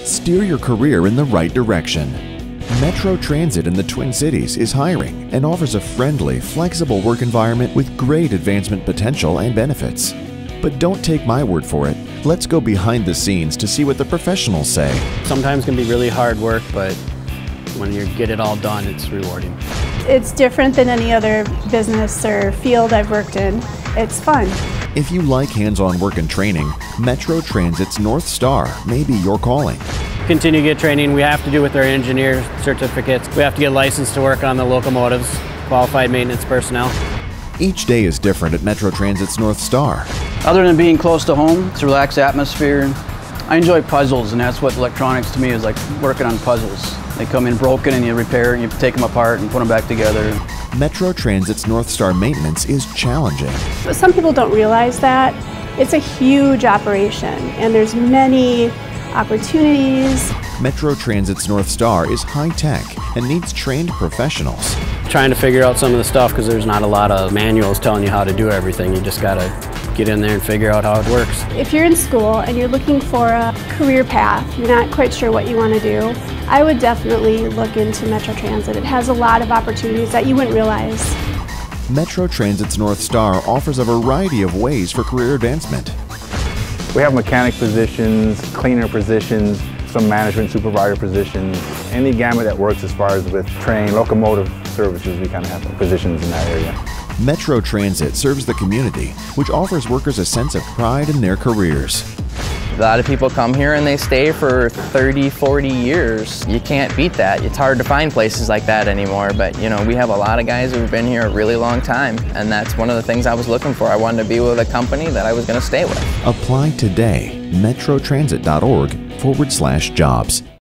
Steer your career in the right direction. Metro Transit in the Twin Cities is hiring and offers a friendly, flexible work environment with great advancement potential and benefits. But don't take my word for it. Let's go behind the scenes to see what the professionals say. Sometimes it can be really hard work, but when you get it all done, it's rewarding. It's different than any other business or field I've worked in. It's fun. If you like hands-on work and training, Metro Transit's North Star may be your calling. Continue to get training. We have to do with our engineer certificates. We have to get licensed to work on the locomotives, qualified maintenance personnel. Each day is different at Metro Transit's North Star. Other than being close to home, it's a relaxed atmosphere. I enjoy puzzles, and that's what electronics to me is, like working on puzzles. They come in broken and you repair and you take them apart and put them back together. Metro Transit's North Star maintenance is challenging. But some people don't realize that. It's a huge operation and there's many opportunities. Metro Transit's North Star is high-tech and needs trained professionals. Trying to figure out some of the stuff because there's not a lot of manuals telling you how to do everything. You just gotta get in there and figure out how it works. If you're in school and you're looking for a career path, you're not quite sure what you want to do, I would definitely look into Metro Transit. It has a lot of opportunities that you wouldn't realize. Metro Transit's North Star offers a variety of ways for career advancement. We have mechanic positions, cleaner positions, some management supervisor positions, any gamut that works as far as with train, locomotive services, we kind of have positions in that area. Metro Transit serves the community, which offers workers a sense of pride in their careers. A lot of people come here and they stay for 30, 40 years. You can't beat that. It's hard to find places like that anymore, but you know, we have a lot of guys who've been here a really long time, and that's one of the things I was looking for. I wanted to be with a company that I was going to stay with. Apply today, metrotransit.org/jobs.